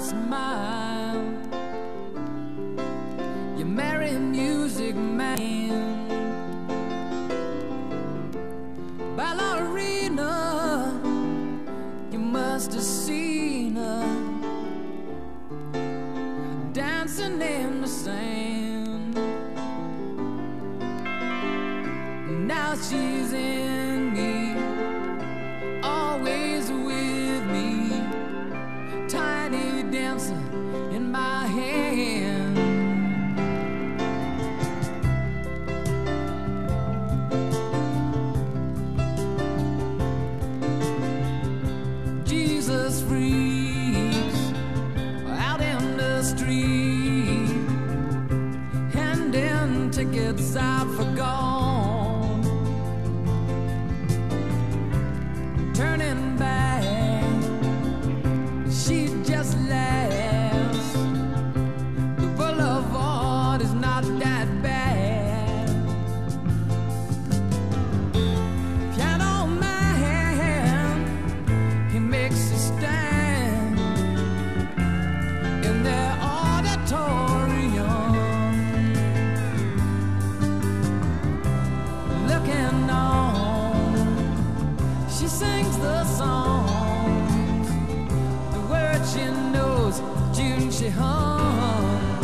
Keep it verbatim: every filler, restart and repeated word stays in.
smile. You marry a music man, ballerina. You must have seen her dancing in the sand. Now she's in me, always with me, tiny dancer in my hand. Jesus freaks out in the street, handing tickets out for gone, turning back, she just laughs. The boulevard is not that bad. Piano man, he makes a stand in their auditorium, looking on. She sings the songs, the words she knows, June she hums.